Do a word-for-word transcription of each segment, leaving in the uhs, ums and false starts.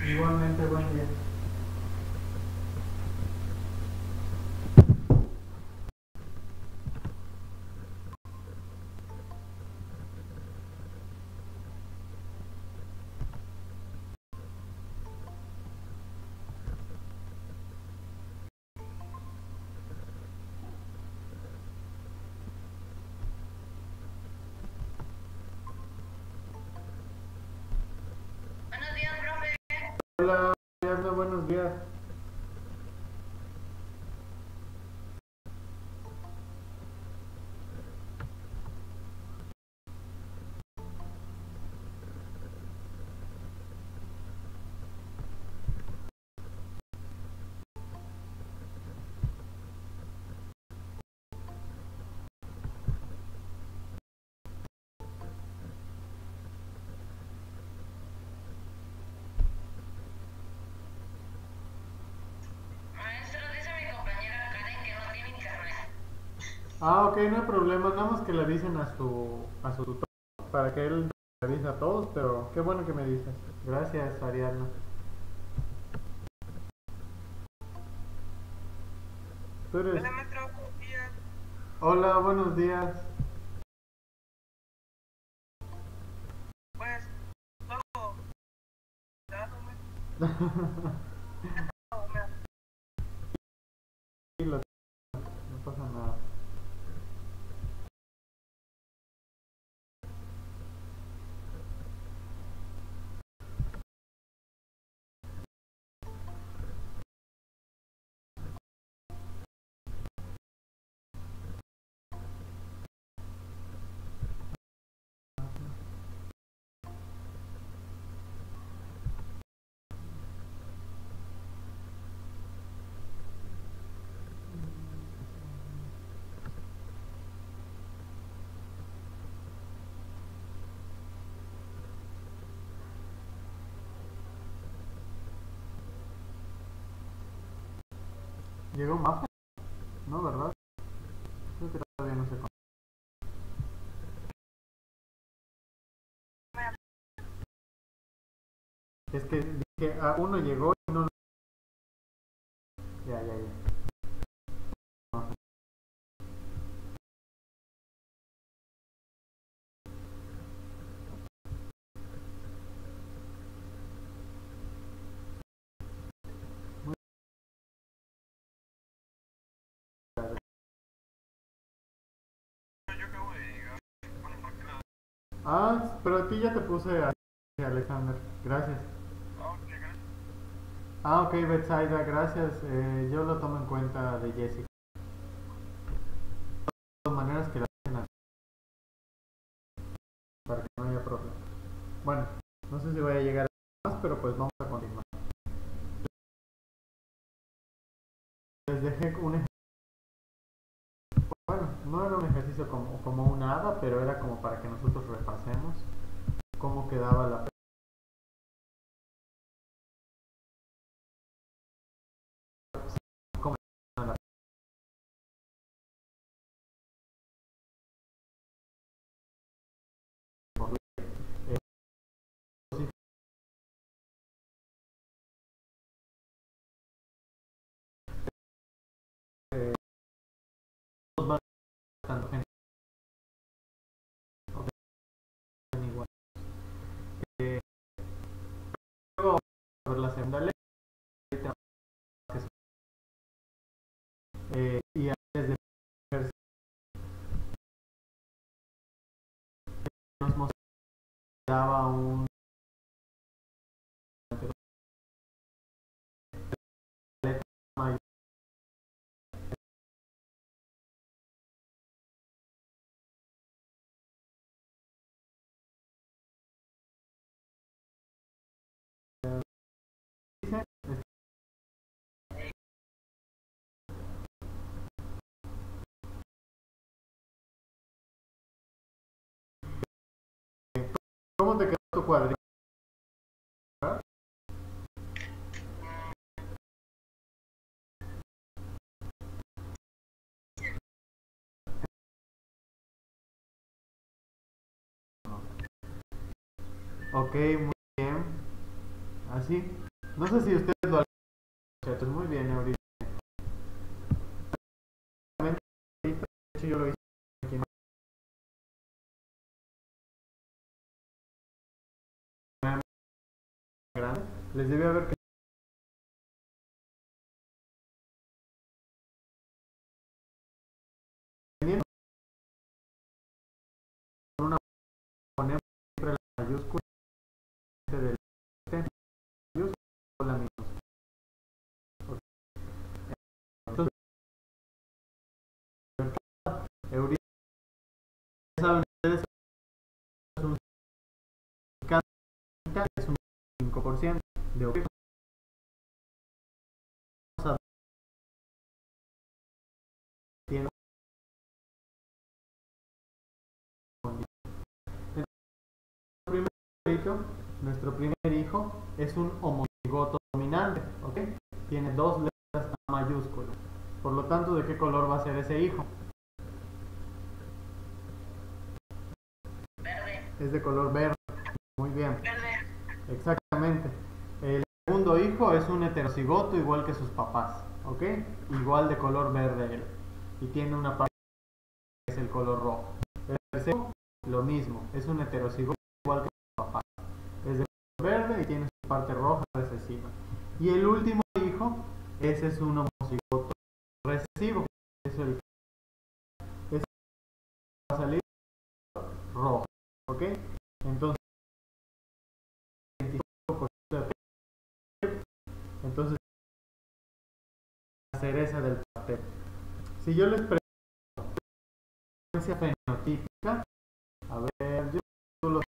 Igualmente, buen día. Buenos días, profe. Hola, Ariadna, buenos días. Maestro, dice mi compañera Karen que no tiene internet. Ah, ok, no hay problema, nada más que le avisen a su, a su tutor para que él le avise a todos, pero qué bueno que me dices. Gracias, Ariadna. Tú eres... Hola, maestro, buenos días. Hola, buenos días. Pues, todo dado, maestro. Sí, lo- no pasa nada. Llegó Mafe, ¿no? ¿Verdad? Creo que todavía no se conoce. Es que dije, ah, uno llegó y no lo... Ya, ya, ya. Muy bien. Yo acabo de llegar. Bueno, más que nada. Ah, pero a ti ya te puse a Alexander. Gracias. Ah, ok, gracias. Ah, ok, Betsaida, gracias. Eh, yo lo tomo en cuenta de Jessica. De todas maneras que la hacen así, para que no haya problema. Bueno, no sé si voy a llegar a más, pero pues vamos a continuar. Les dejé un ejercicio. Bueno, no era un ejercicio como, como un hada, pero era como para que nosotros repasemos cómo quedaba la cómo quedaba la por ley. Eh, sí, eh, todos van tanto gente o de igual. Eh, luego a ver la segunda ley eh, y antes de ejercicio nos mostraba un letra mayor. Dice, ¿cómo te quedó tu cuadrito? Ok, muy bien. Así. No sé si ustedes lo han hecho, muy bien, ahorita. De hecho, yo lo hice aquí en grande. Les debí haber que una ponemos siempre la mayúscula del mayúscula o la minúscula. Entonces, Eureka, saben ustedes, es un cada es un cinco por ciento de Eureka. Tiene nuestro primer hijo es un homocigoto dominante, ¿ok? Tiene dos letras A mayúsculas. Por lo tanto, ¿de qué color va a ser ese hijo? Verde. Es de color verde. Muy bien. Verde. Exactamente. El segundo hijo es un heterocigoto igual que sus papás, ¿ok? Igual de color verde él. Y tiene una parte que es el color rojo. El tercero, lo mismo. Es un heterocigoto igual que sus papás. Es de color verde y tiene su parte roja recesiva. Y el último hijo, ese es un homocigoto recesivo. Es el que va a salir rojo, ¿ok? Entonces, entonces la cereza del pastel. Si yo les pregunto frecuencia fenotípica, a ver, yo lo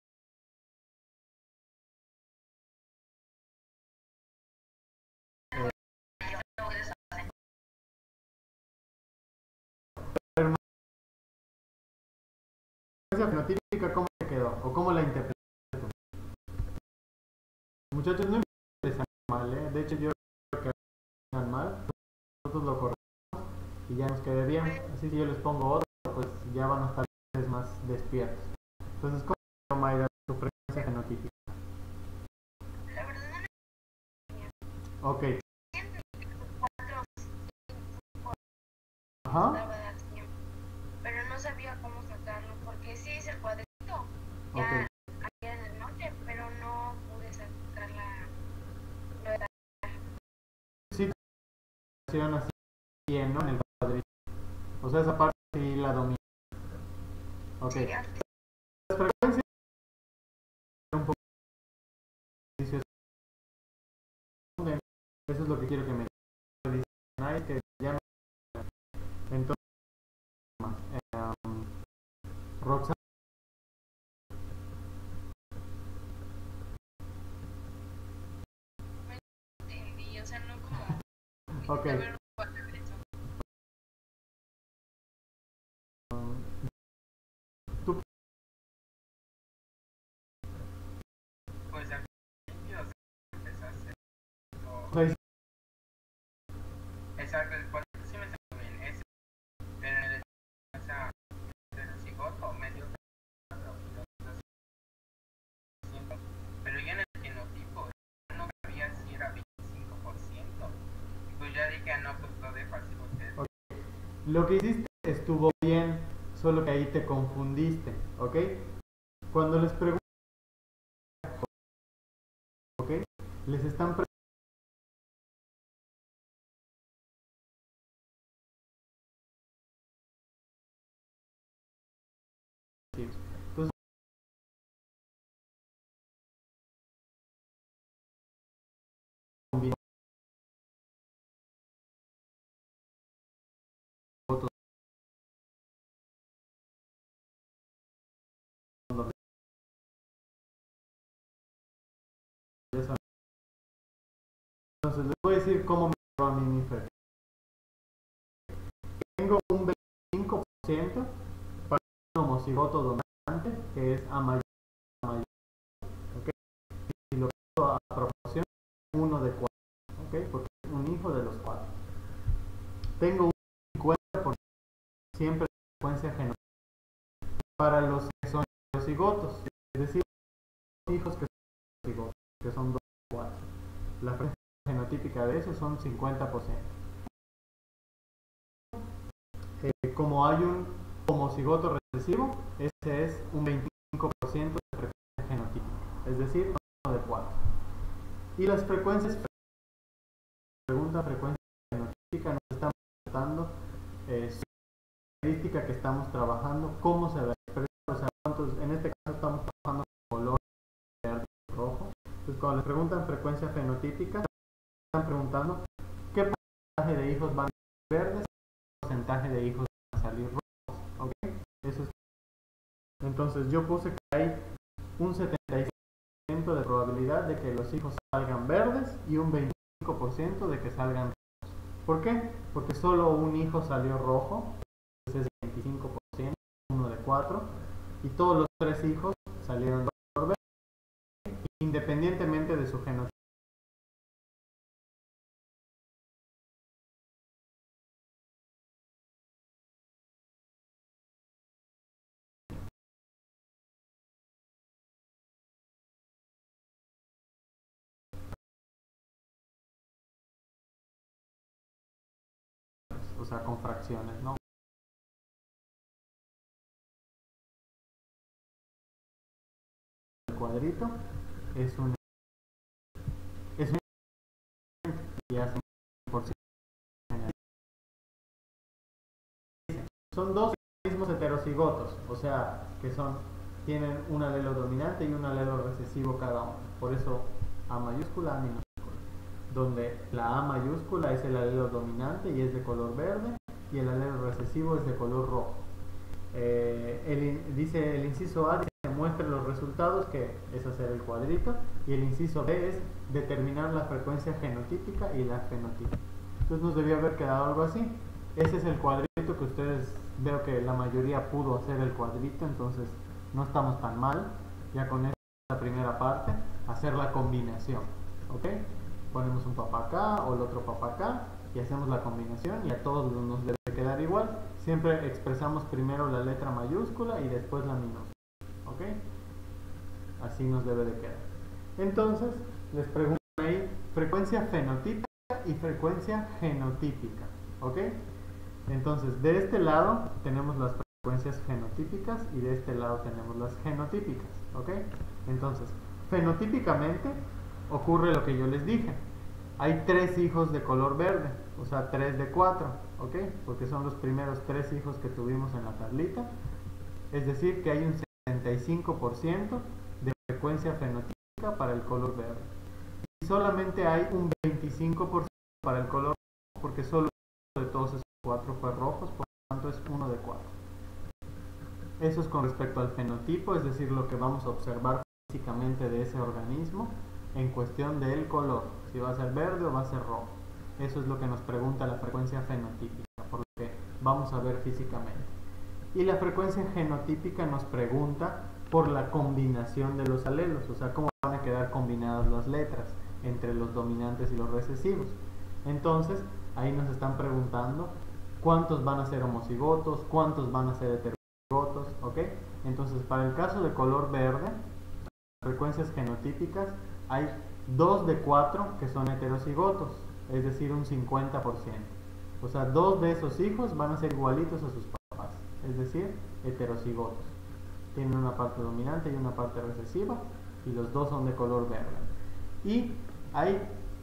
fenotípica, ¿cómo se quedó? ¿O cómo la interpretas tú? Muchachos, no les mal, ¿eh? De hecho, yo creo que están mal. Nosotros lo corregimos y ya nos quede bien. Así si yo les pongo otro, pues ya van a estar más despiertos. Entonces, ¿cómo quedó, Mayra, tu frecuencia fenotípica? La verdad no. Ok. Cuatro, Ajá. estaba de acción, pero no sabía cómo sacarlo porque sí hice el cuadrito ya Ok. allá en el norte, pero no pude sacar la lo de la Sí, funciona así bien, ¿no? En el cuadrito. O sea, esa parte sí la domina. Ok. sí, antes. Las frecuencias un poco. Eso es lo que quiero que me digan. Ay, que ya me... Entonces, eh, um, Roxana. Entendí, o sea, no como Ok. a ver un cuadrito. Tú, Pues al principio se empezó a hacer o sea, exacto, el cuadrito sí me salió bien, ese, pero en el o sea, el cigoto medio pero yo en el genotipo no sabía si era veinticinco por ciento. Pues ya dije, ah, no, pues lo dejo así ustedes. ok. Lo que hiciste estuvo bien, solo que ahí te confundiste, ¿ok? Cuando les pregunto, ¿ok? Les están preguntando. Entonces, combina votos. Entonces, les voy a decir cómo me va a mí mi frecuencia. Tengo un veinticinco por ciento para un homocigoto dominante, que es A mayor, A mayor, ¿ok? Y lo pongo a proporción uno de cuatro, ¿ok? Porque es un hijo de los cuatro. Tengo un cincuenta por ciento siempre de frecuencia genotípica para los que son heterocigotos, es decir, los hijos que son heterocigotos, que son dos o cuatro. La frecuencia genotípica de eso son cincuenta por ciento. Eh, como hay un homocigoto recesivo, ese es un veinticinco por ciento de frecuencia genotípica, es decir, uno de cuatro. Y las frecuencias, pregunta frecuencia genotípica, nos están preguntando eh, su característica que estamos trabajando, cómo se va a expresar, o sea, cuántos, en este caso estamos trabajando con color verde y rojo. Entonces, cuando les preguntan frecuencia fenotípica, están preguntando qué porcentaje de hijos van a salir verdes, qué porcentaje de hijos van a salir rojos, ¿ok? Eso es. Entonces, yo puse que hay un setenta y cinco por ciento de probabilidad de que los hijos salgan verdes y un veinticinco por ciento de que salgan rojos. ¿Por qué? Porque solo un hijo salió rojo, entonces es veinticinco por ciento, uno de cuatro, y todos los tres hijos salieron de color verde, independientemente de su genotipo. O sea, con fracciones, ¿no? El cuadrito es un es un y hace por ciento. Son dos organismos heterocigotos, o sea, que son tienen un alelo dominante y un alelo recesivo cada uno. Por eso A mayúscula, A minúscula, donde la A mayúscula es el alelo dominante y es de color verde, y el alelo recesivo es de color rojo. Eh, el, dice el inciso A, dice, muestre los resultados, que es hacer el cuadrito, y el inciso B es determinar la frecuencia genotípica y la fenotípica. Entonces nos debió haber quedado algo así. Ese es el cuadrito que ustedes, veo que la mayoría pudo hacer el cuadrito, entonces no estamos tan mal. Ya con esta primera parte, hacer la combinación, ¿ok? Ponemos un papá acá o el otro papá acá y hacemos la combinación, y a todos nos debe quedar igual. Siempre expresamos primero la letra mayúscula y después la minúscula, ¿ok? Así nos debe de quedar. Entonces, les pregunto ahí, frecuencia fenotípica y frecuencia genotípica, ¿ok? Entonces, de este lado tenemos las frecuencias fenotípicas y de este lado tenemos las genotípicas, ¿ok? Entonces, fenotípicamente ocurre lo que yo les dije. Hay tres hijos de color verde, o sea, tres de cuatro, ¿ok? Porque son los primeros tres hijos que tuvimos en la tablita. Es decir, que hay un setenta y cinco por ciento de frecuencia fenotípica para el color verde. Y solamente hay un veinticinco por ciento para el color rojo, porque solo uno de todos esos cuatro fue rojos, por lo tanto es uno de cuatro. Eso es con respecto al fenotipo, es decir, lo que vamos a observar físicamente de ese organismo en cuestión del color, si va a ser verde o va a ser rojo. Eso es lo que nos pregunta la frecuencia fenotípica, por lo que vamos a ver físicamente. Y la frecuencia genotípica nos pregunta por la combinación de los alelos, o sea, cómo van a quedar combinadas las letras entre los dominantes y los recesivos. Entonces, ahí nos están preguntando cuántos van a ser homocigotos, cuántos van a ser heterocigotos, ¿ok? Entonces, para el caso de color verde, frecuencias genotípicas, hay dos de cuatro que son heterocigotos, es decir, un cincuenta por ciento. O sea, dos de esos hijos van a ser igualitos a sus papás, es decir, heterocigotos. Tienen una parte dominante y una parte recesiva, y los dos son de color verde. Y hay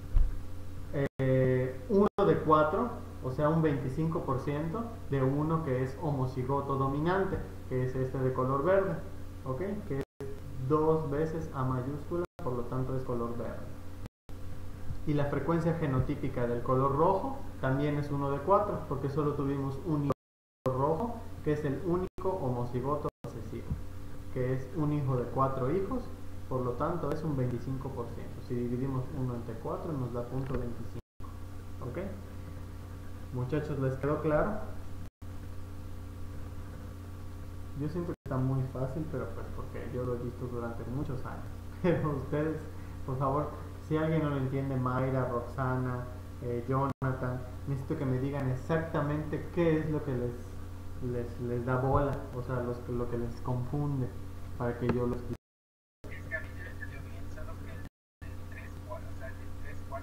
eh, uno de cuatro, o sea, un veinticinco por ciento de uno que es homocigoto dominante, que es este de color verde, ¿ok? Que es dos veces A mayúscula, por lo tanto es color verde. Y la frecuencia genotípica del color rojo también es uno de cuatro, porque solo tuvimos un hijo rojo, que es el único homocigoto recesivo, que es un hijo de cuatro hijos, por lo tanto es un veinticinco por ciento. Si dividimos uno entre cuatro nos da punto veinticinco. ¿Ok? Muchachos, ¿les quedó claro? Yo siento que está muy fácil, pero pues porque yo lo he visto durante muchos años. Pero ustedes, por favor, si alguien no lo entiende, Mayra, Roxana, eh, Jonathan, necesito que me digan exactamente qué es lo que les, les, les da bola, o sea, los, lo que les confunde, para que yo lo explique. Es que a mí me salió bien, solo que el tres, o sea, el tres,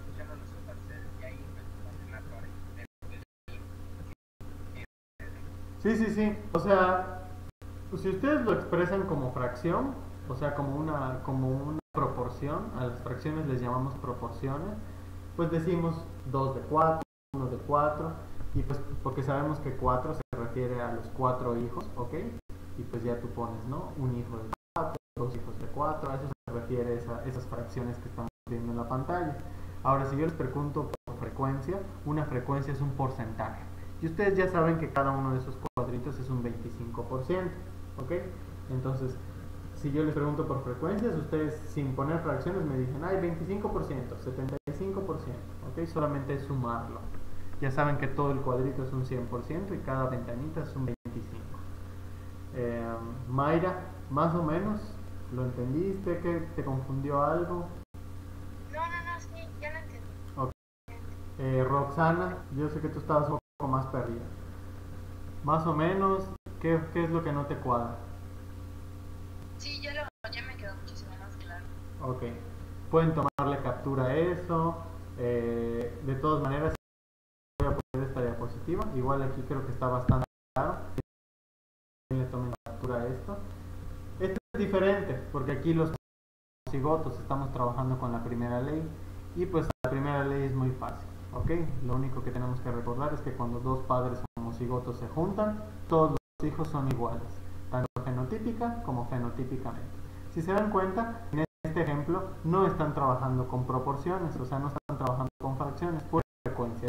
Sí, sí, sí. O sea, si ustedes lo expresan como fracción, o sea, como una, como una proporción, a las fracciones les llamamos proporciones, pues decimos dos de cuatro, uno de cuatro, y pues porque sabemos que cuatro se refiere a los cuatro hijos, ¿ok? Y pues ya tú pones, ¿no? Un hijo de cuatro, dos hijos de cuatro, a eso se refiere esa, esas fracciones que estamos viendo en la pantalla. Ahora, si yo les pregunto por frecuencia, una frecuencia es un porcentaje. Y ustedes ya saben que cada uno de esos cuadritos es un veinticinco por ciento, ¿ok? Entonces, si yo les pregunto por frecuencias, ustedes sin poner fracciones me dicen, ay, veinticinco por ciento, setenta y cinco por ciento, ¿ok? Solamente es sumarlo. Ya saben que todo el cuadrito es un cien por ciento y cada ventanita es un veinticinco por ciento. Eh, Mayra, más o menos, ¿lo entendiste? ¿Que te confundió algo? No, no, no, sí, ya lo entendí. Ok. Eh, Roxana, yo sé que tú estabas un poco más perdida. Más o menos, ¿qué, qué es lo que no te cuadra? Sí, ya, lo, ya me quedó muchísimo más claro. Ok. Pueden tomarle captura a eso. Eh, de todas maneras, voy a poner esta diapositiva. Igual aquí creo que está bastante claro. Le tomen captura a esto. Esto es diferente, porque aquí los cigotos estamos trabajando con la primera ley. Y pues la primera ley es muy fácil. ¿Ok? Lo único que tenemos que recordar es que cuando dos padres homocigotos se juntan, todos los hijos son iguales, tanto fenotípica como fenotípicamente. Si se dan cuenta, en este ejemplo no están trabajando con proporciones, o sea, no están trabajando con fracciones, por frecuencia.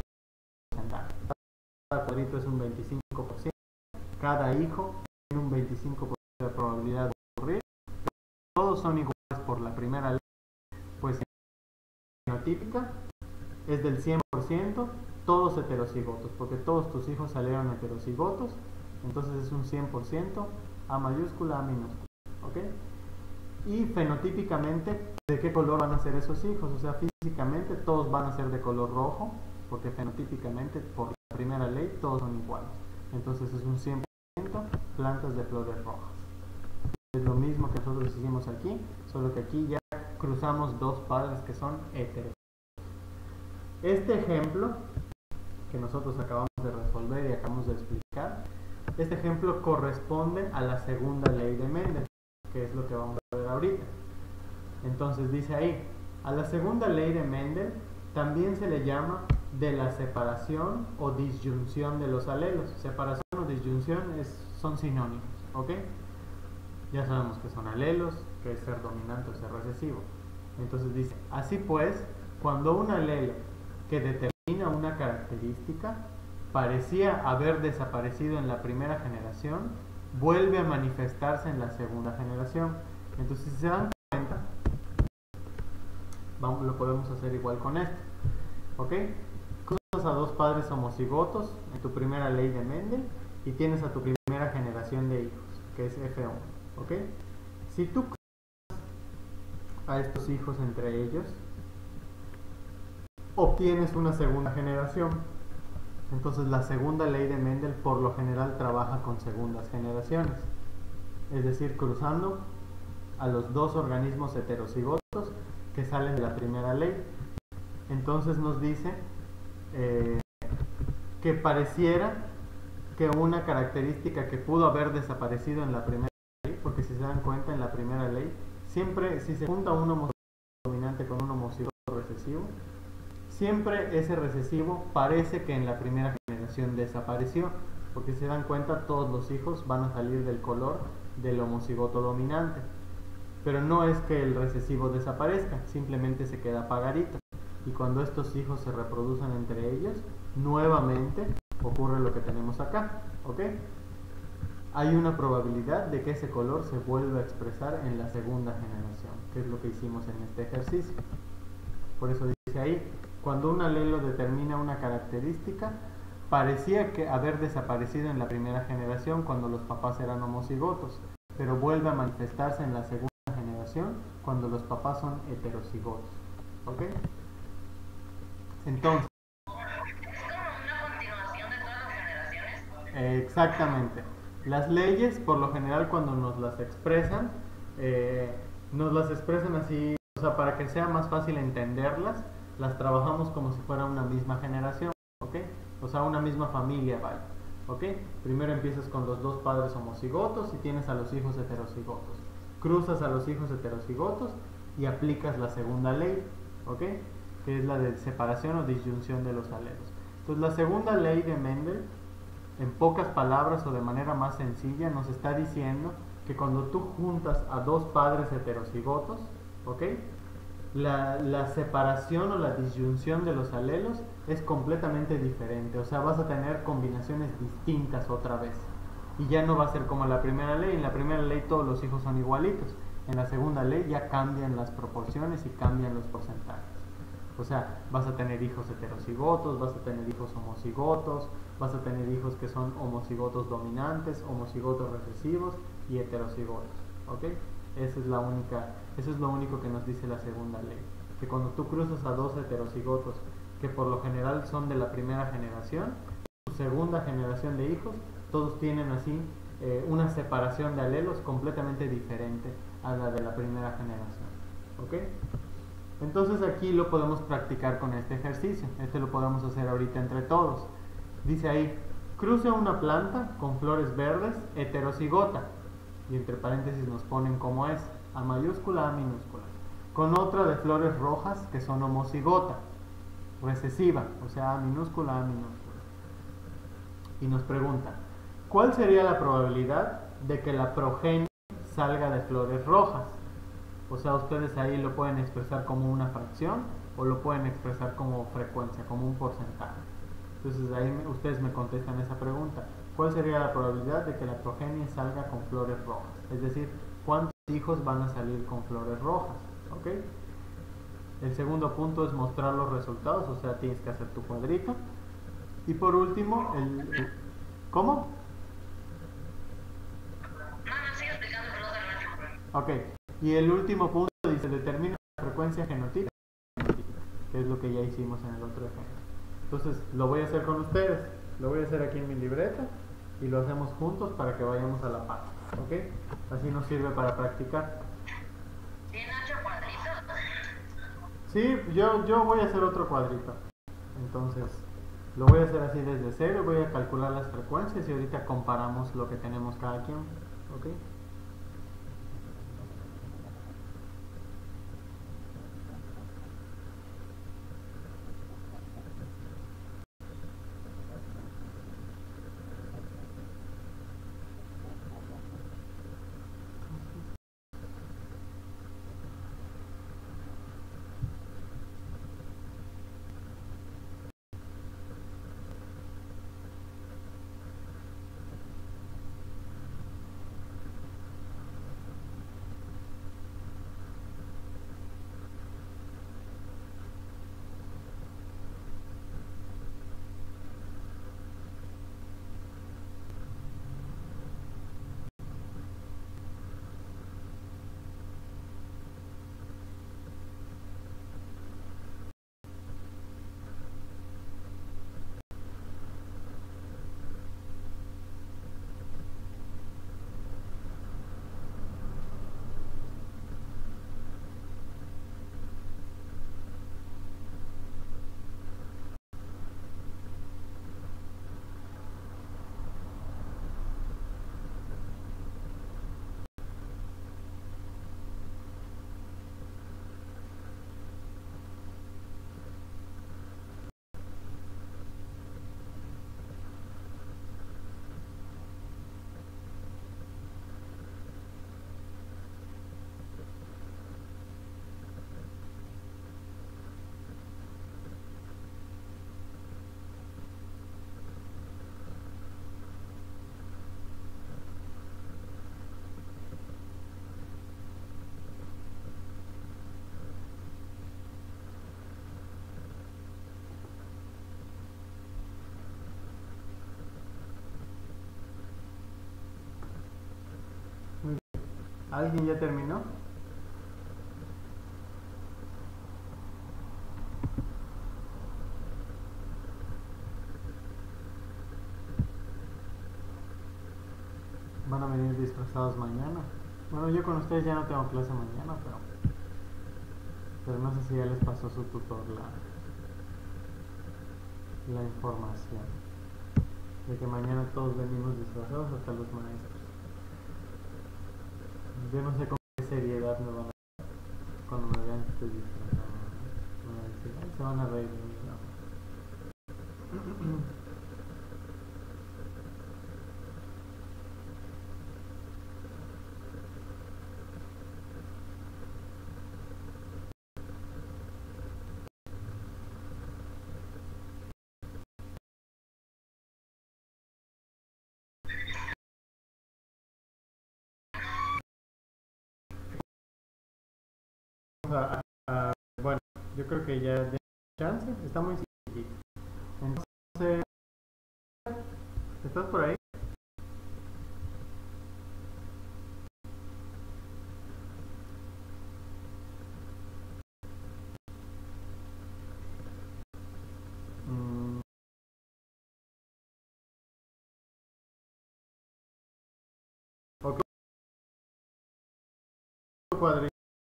Cada cuadrito es un veinticinco por ciento, cada hijo tiene un veinticinco por ciento de probabilidad de ocurrir, todos son iguales por la primera ley, pues fenotípica es del cien por ciento, todos heterocigotos, porque todos tus hijos salieron heterocigotos, entonces es un cien por ciento, A mayúscula, A minúscula, ¿ok? Y fenotípicamente, ¿de qué color van a ser esos hijos? O sea, físicamente todos van a ser de color rojo, porque fenotípicamente, por la primera ley, todos son iguales. Entonces es un cien por ciento plantas de flores rojas. Es lo mismo que nosotros hicimos aquí, solo que aquí ya cruzamos dos padres que son heteros. Este ejemplo que nosotros acabamos de resolver y acabamos de explicar, este ejemplo corresponde a la segunda ley de Mendel, que es lo que vamos a ver ahorita. Entonces dice ahí, a la segunda ley de Mendel también se le llama de la separación o disyunción de los alelos. Separación o disyunción es, son sinónimos, ¿ok? Ya sabemos que son alelos, que es ser dominante o ser recesivo. Entonces dice, así pues, cuando un alelo que determina una característica parecía haber desaparecido en la primera generación, vuelve a manifestarse en la segunda generación. Entonces, si se dan cuenta, vamos, lo podemos hacer igual con esto, ¿ok? Cruzas a dos padres homocigotos en tu primera ley de Mendel y tienes a tu primera generación de hijos, que es F uno, ¿ok? Si tú cruzas a estos hijos entre ellos, obtienes una segunda generación. Entonces la segunda ley de Mendel por lo general trabaja con segundas generaciones, es decir, cruzando a los dos organismos heterocigotos que salen de la primera ley. Entonces nos dice eh, que pareciera que una característica que pudo haber desaparecido en la primera ley, porque si se dan cuenta en la primera ley, siempre si se junta un homocigoto dominante con un homocigoto recesivo, siempre ese recesivo parece que en la primera generación desapareció, porque si se dan cuenta todos los hijos van a salir del color del homocigoto dominante, pero no es que el recesivo desaparezca, simplemente se queda apagadito, y cuando estos hijos se reproducen entre ellos, nuevamente ocurre lo que tenemos acá, ¿ok? Hay una probabilidad de que ese color se vuelva a expresar en la segunda generación, que es lo que hicimos en este ejercicio. Por eso dice ahí, cuando un alelo determina una característica, parecía que haber desaparecido en la primera generación cuando los papás eran homocigotos, pero vuelve a manifestarse en la segunda generación cuando los papás son heterocigotos, ¿ok? Entonces, ¿Es como una continuación de todas las generaciones? eh, exactamente. Las leyes, por lo general, cuando nos las expresan, eh, nos las expresan así, o sea, para que sea más fácil entenderlas, las trabajamos como si fuera una misma generación, ¿ok? O sea, una misma familia, vaya. ¿Ok? Primero empiezas con los dos padres homocigotos y tienes a los hijos heterocigotos. Cruzas a los hijos heterocigotos y aplicas la segunda ley, ¿ok? Que es la de separación o disyunción de los alelos. Entonces la segunda ley de Mendel, en pocas palabras o de manera más sencilla, nos está diciendo que cuando tú juntas a dos padres heterocigotos, ¿ok? La, la separación o la disyunción de los alelos es completamente diferente, o sea, vas a tener combinaciones distintas otra vez. Y ya no va a ser como la primera ley. En la primera ley todos los hijos son igualitos. En la segunda ley ya cambian las proporciones y cambian los porcentajes. O sea, vas a tener hijos heterocigotos, vas a tener hijos homocigotos, vas a tener hijos que son homocigotos dominantes, homocigotos recesivos y heterocigotos. ¿Ok? Esa es la única, eso es lo único que nos dice la segunda ley. Que cuando tú cruzas a dos heterocigotos, que por lo general son de la primera generación, tu segunda generación de hijos, todos tienen así eh, una separación de alelos completamente diferente a la de la primera generación. ¿Ok? Entonces aquí lo podemos practicar con este ejercicio. Este lo podemos hacer ahorita entre todos. Dice ahí, cruce una planta con flores verdes heterocigota. Y entre paréntesis nos ponen cómo es, A mayúscula, A minúscula. Con otra de flores rojas que son homocigota, recesiva, o sea, A minúscula, A minúscula. Y nos pregunta, ¿cuál sería la probabilidad de que la progenie salga de flores rojas? O sea, ustedes ahí lo pueden expresar como una fracción o lo pueden expresar como frecuencia, como un porcentaje. Entonces ahí me, ustedes me contestan esa pregunta. ¿Cuál sería la probabilidad de que la progenie salga con flores rojas? Es decir, ¿cuántos hijos van a salir con flores rojas? ¿Ok? El segundo punto es mostrar los resultados, o sea, tienes que hacer tu cuadrito. Y por último, el... el ¿cómo? No, no sigo explicando, pero no Ok. Y el último punto dice, determina la frecuencia genotípica, que es lo que ya hicimos en el otro ejemplo. Entonces, lo voy a hacer con ustedes. Lo voy a hacer aquí en mi libreta y lo hacemos juntos para que vayamos a la par. ¿Ok? Así nos sirve para practicar. ¿Tiene ocho cuadritos? Sí, yo, yo voy a hacer otro cuadrito. Entonces, lo voy a hacer así desde cero, voy a calcular las frecuencias y ahorita comparamos lo que tenemos cada quien. ¿Ok? ¿Alguien ya terminó? ¿Van a venir disfrazados mañana? Bueno, yo con ustedes ya no tengo clase mañana, pero... Pero no sé si ya les pasó su tutor la, la información. de que mañana todos venimos disfrazados, hasta los maestros. Yo no sé con qué seriedad me van a cuando me vean que estoy disfrazado. Me van a decir, "Ay, se van a reír de mí". No. A- a- bueno, yo creo que ya de chance está muy sencillito. Entonces, ¿estás por ahí? Mm, ok, cuadrito.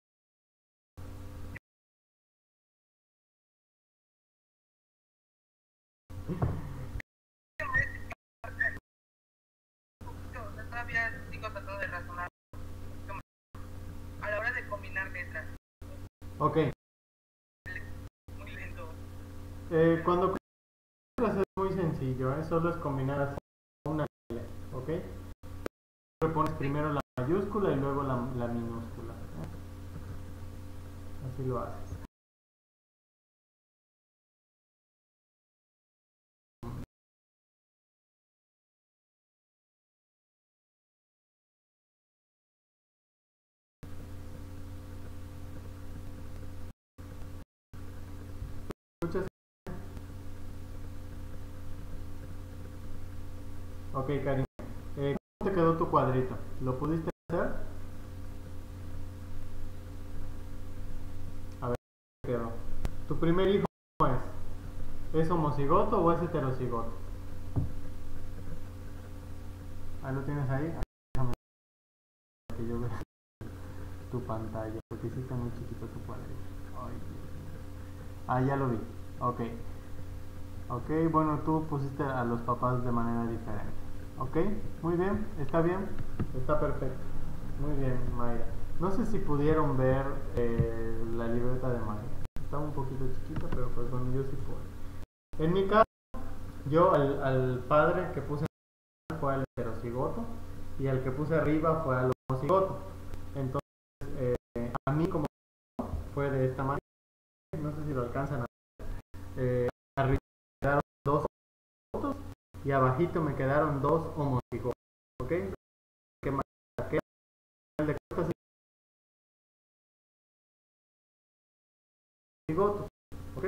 Todavía sigo tratando de razonar a la hora de combinar letras. Ok, Muy lento. eh, cuando es muy sencillo, ¿eh? Solo es combinar así una L, ¿ok? Le pones primero la mayúscula y luego la, la minúscula, ¿eh? Así lo haces. ¿Escuchas? Ok, Karim. Eh, ¿Cómo te quedó tu cuadrito? ¿Lo pudiste hacer? A ver, ¿qué quedó? ¿Tu primer hijo cómo es? ¿Es homocigoto o es heterocigoto? Ah, ¿lo tienes ahí? Ah, déjame que yo vea tu pantalla, porque hiciste muy chiquito tu cuadrito. Ay, Dios mío. Ah, ya lo vi. Ok. Ok, bueno, tú pusiste a los papás de manera diferente. Ok, muy bien, está bien, está perfecto. Muy bien, Mayra. No sé si pudieron ver eh, la libreta de Mayra. Está un poquito chiquita, pero pues bueno, yo sí puedo. En mi caso, yo al, al padre que puse fue al heterocigoto y al que puse arriba fue al homocigoto. Entonces, eh, a mí como fue de esta manera, no sé si lo alcanzan a ver. Eh, arriba quedaron dos votos y abajito me quedaron dos homocigotos. ¿Ok? ¿Qué más? ¿Qué? El de cuentas cigotos. ¿Ok?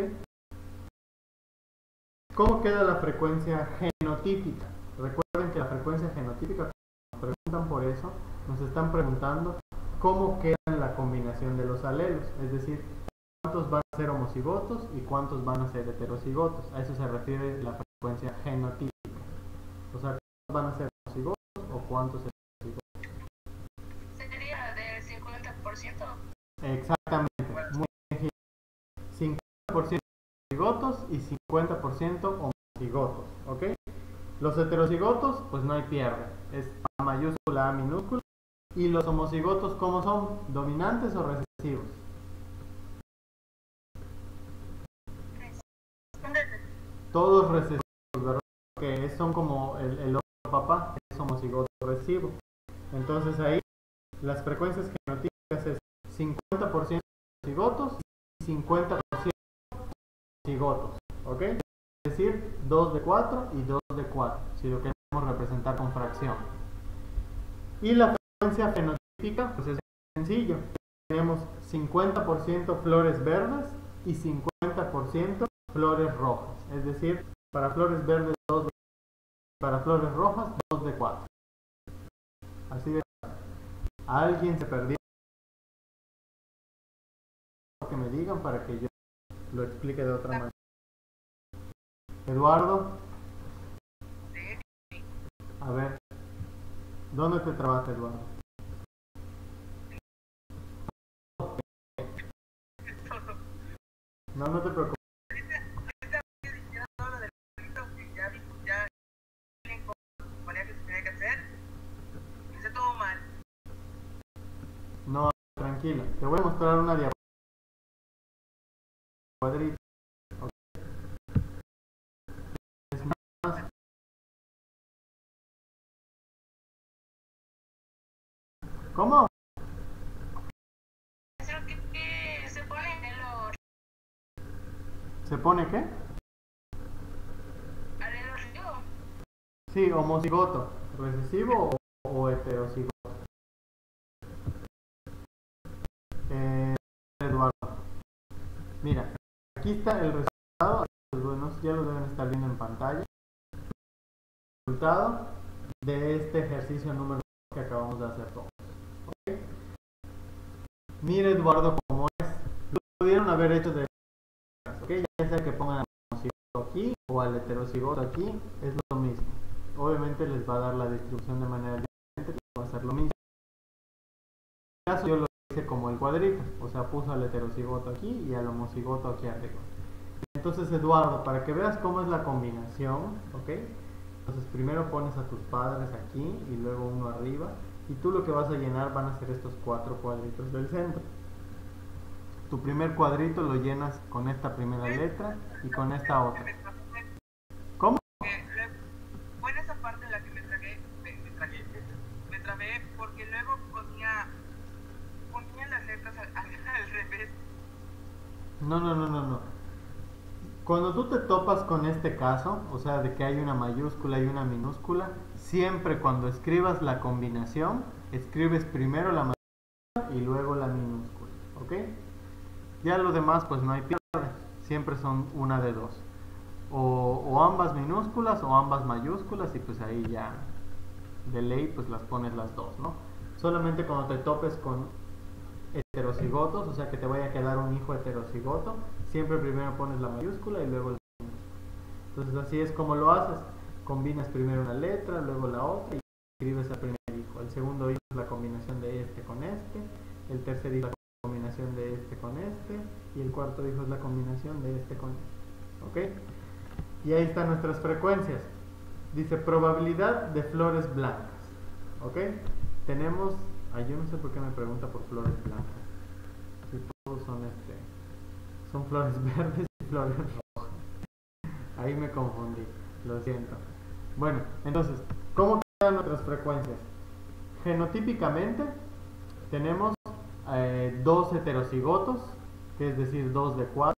¿Cómo queda la frecuencia genotípica? Recuerden que la frecuencia genotípica, cuando nos preguntan por eso, nos están preguntando cómo queda la combinación de los alelos, es decir, cuántos van a ser homocigotos y cuántos van a ser heterocigotos. A eso se refiere la frecuencia genotípica. O sea, ¿cuántos van a ser homocigotos o cuántos heterocigotos? Sería del cincuenta por ciento. Exactamente, muy bien. cincuenta por ciento cigotos y cincuenta por ciento homocigotos, ¿ok? Los heterocigotos, pues no hay pierde, es A mayúscula, A minúscula. ¿Y los homocigotos cómo son? ¿Dominantes o recesivos? Todos recesivos, ¿verdad? Que son como el, el otro papá, que es homocigoto recesivo. Entonces ahí las frecuencias genotípicas es cincuenta por ciento cigotos y cincuenta por ciento cigotos, ¿ok? Es decir, dos de cuatro y dos de cuatro, si lo queremos representar con fracción. Y la frecuencia fenotípica, pues es sencillo. Tenemos cincuenta por ciento flores verdes y cincuenta por ciento flores rojas. Es decir, para flores verdes dos de para flores rojas dos de cuatro. Así de alguien se perdió, que me digan para que yo lo explique de otra manera. Eduardo, a ver, ¿dónde te trabajas, Eduardo? No, no te preocupes. tranquilo. Te voy a mostrar una diapositiva. Cuadrito. Okay. Es más. ¿Cómo? Eso que, que se pone en los ¿Se pone qué? ríos. Sí, homocigoto. ¿Recesivo o, o heterocigoto? Eh, Eduardo. Mira, aquí está el resultado. Bueno, ya lo deben estar viendo en pantalla. El resultado de este ejercicio número dos que acabamos de hacer todos. ¿Okay? Mira, Eduardo, cómo es. Lo pudieron haber hecho de ¿okay? Ya sea que pongan al homocigoto aquí o al heterocigoto aquí, es lo mismo. Obviamente les va a dar la distribución de manera diferente, va a ser lo mismo. En este caso yo lo hice como el cuadrito, o sea, puso al heterocigoto aquí y al homocigoto aquí arriba. Entonces, Eduardo, para que veas cómo es la combinación, ¿ok? Entonces primero pones a tus padres aquí y luego uno arriba, y tú lo que vas a llenar van a ser estos cuatro cuadritos del centro. Tu primer cuadrito lo llenas con esta primera letra y con esta otra. ¿Cómo? Fue en esa parte en la que me tragué, me, me tragué, me trabé porque luego ponía, ponía las letras al, al, al revés. No, no, no, no, no. Cuando tú te topas con este caso, o sea, de que hay una mayúscula y una minúscula, siempre cuando escribas la combinación, escribes primero la mayúscula y luego la minúscula, ¿ok? Ya lo demás, pues no hay pierde, siempre son una de dos. O, o ambas minúsculas o ambas mayúsculas y pues ahí ya de ley pues las pones las dos, ¿no? Solamente cuando te topes con heterocigotos, o sea que te vaya a quedar un hijo heterocigoto, siempre primero pones la mayúscula y luego la minúscula. Entonces así es como lo haces, combinas primero una letra, luego la otra y escribes al primer hijo. El segundo hijo es la combinación de este con este, el tercer hijo es la combinación de este con este y el cuarto hijo es la combinación de este con este, ¿ok? Y ahí están nuestras frecuencias. Dice probabilidad de flores blancas, ¿ok? Tenemos, ay, yo no sé por qué me pregunta por flores blancas, si todos son este, son flores verdes y flores rojas. Ahí me confundí, lo siento. Bueno, entonces, ¿cómo quedan nuestras frecuencias? Genotípicamente tenemos eh, dos heterocigotos, que es decir, dos de cuatro,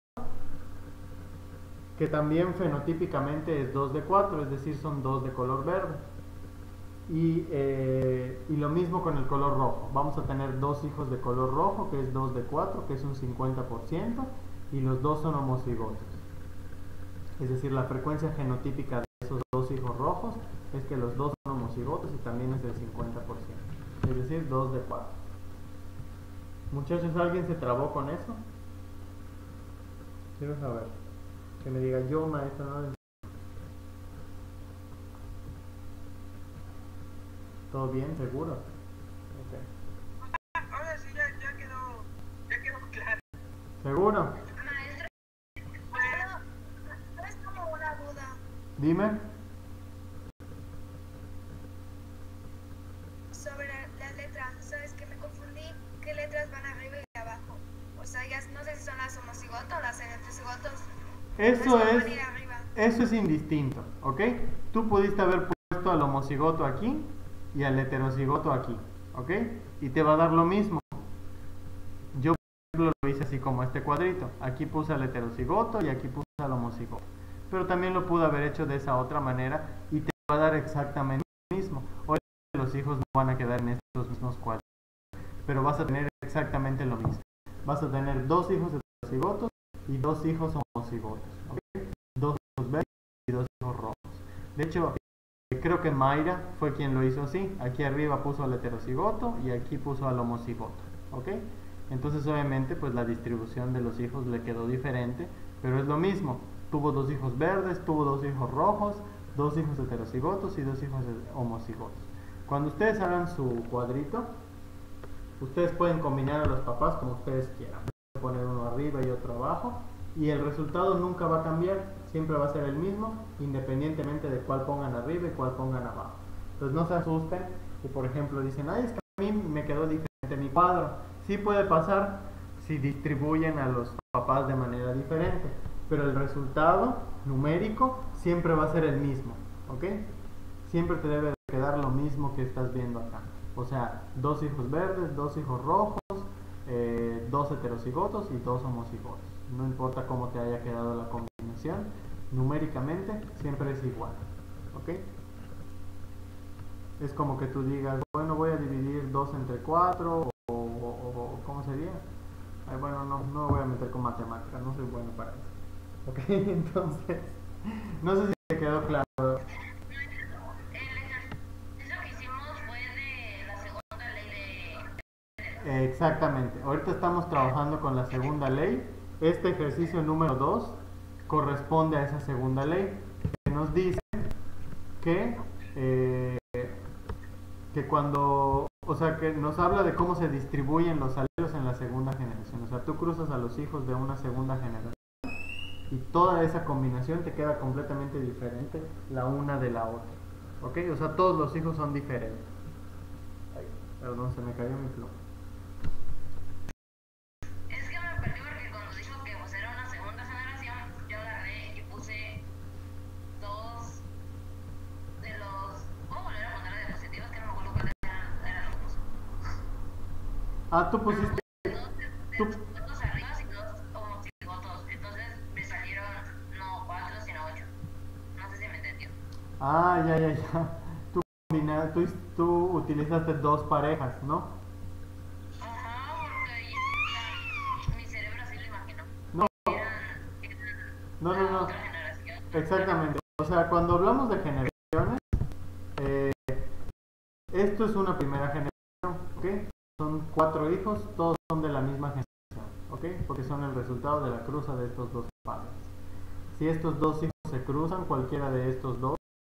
que también fenotípicamente es dos de cuatro, es decir, son dos de color verde. Y, eh, y lo mismo con el color rojo. Vamos a tener dos hijos de color rojo, que es dos de cuatro, que es un cincuenta por ciento, y los dos son homocigotos. Es decir, la frecuencia genotípica de esos dos hijos rojos es que los dos son homocigotos y también es del cincuenta por ciento. Es decir, dos de cuatro. Muchachos, ¿alguien se trabó con eso? Quiero saber. Que me diga yo, maestro, no. ¿Todo bien? ¿Seguro? Okay. Ahora sí, ya, ya quedó, ya quedó claro. ¿Seguro? Maestro, maestro, no es como una duda. Dime. Sobre las letras, ¿sabes que me confundí? ¿Qué letras van arriba y abajo? O sea, ya no sé si son las homocigotos o las heterocigotos. Eso es, Van a ir arriba. eso es indistinto, ¿ok? Tú pudiste haber puesto al homocigoto aquí y al heterocigoto aquí, ¿ok? Y te va a dar lo mismo. Yo, por ejemplo, lo hice así como este cuadrito. Aquí puse al heterocigoto y aquí puse al homocigoto. Pero también lo pude haber hecho de esa otra manera y te va a dar exactamente lo mismo. Obviamente los hijos no van a quedar en estos mismos cuadritos, pero vas a tener exactamente lo mismo. Vas a tener dos hijos heterocigotos y dos hijos homocigotos, ¿okay? Dos hijos verdes y dos hijos rojos. De hecho, creo que Mayra fue quien lo hizo así. Aquí arriba puso al heterocigoto y aquí puso al homocigoto, ¿ok? Entonces obviamente pues la distribución de los hijos le quedó diferente, pero es lo mismo. Tuvo dos hijos verdes, tuvo dos hijos rojos, dos hijos heterocigotos y dos hijos homocigotos. Cuando ustedes hagan su cuadrito, ustedes pueden combinar a los papás como ustedes quieran. Pueden poner uno arriba y otro abajo y el resultado nunca va a cambiar, siempre va a ser el mismo, independientemente de cuál pongan arriba y cuál pongan abajo. Entonces no se asusten y por ejemplo dicen, ay, es que a mí me quedó diferente mi cuadro. Sí puede pasar si distribuyen a los papás de manera diferente, pero el resultado numérico siempre va a ser el mismo, ¿ok? Siempre te debe de quedar lo mismo que estás viendo acá. O sea, dos hijos verdes, dos hijos rojos, eh, dos heterocigotos y dos homocigotos. No importa cómo te haya quedado la combinación, numéricamente siempre es igual, ¿ok? Es como que tú digas, bueno, voy a dividir dos entre cuatro, o, o, o ¿cómo sería? Ay, bueno, no, no me voy a meter con matemáticas, no soy bueno para eso. Ok, entonces, no sé si te quedó claro. Exactamente, ahorita estamos trabajando con la segunda ley. Este ejercicio número dos corresponde a esa segunda ley, que nos dice que, eh, que cuando, o sea, que nos habla de cómo se distribuyen los alelos en la segunda generación. O sea, tú cruzas a los hijos de una segunda generación y toda esa combinación te queda completamente diferente la una de la otra, ¿ok? O sea, todos los hijos son diferentes. Ay, perdón, se me cayó mi pluma. Ah, tú pusiste... Tú... Ah, ya, ya, ya. Tú, combina, tú, tú utilizaste dos parejas, ¿no? Ajá, porque mi cerebro así lo imaginó. No, no, no, no. Exactamente. O sea, cuando hablamos de generaciones, eh, esto es una primera generación, ¿ok? Son cuatro hijos, todos son de la misma generación, ¿ok? Porque son el resultado de la cruza de estos dos padres. Si estos dos hijos se cruzan, cualquiera de estos dos,